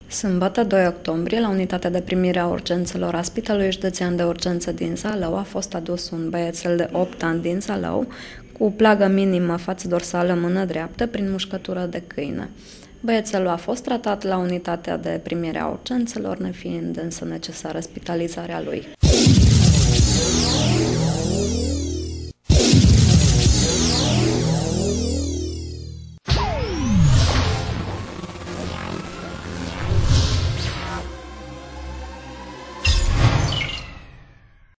Sâmbătă 2 octombrie, la unitatea de primire a urgențelor a Spitalului Județean de Urgență din Zalău a fost adus un băiețel de 8 ani din Zalău cu o plagă minimă față dorsală mână dreaptă prin mușcătură de câine. Băiețelul a fost tratat la unitatea de primire a urgențelor, nefiind însă necesară spitalizarea lui.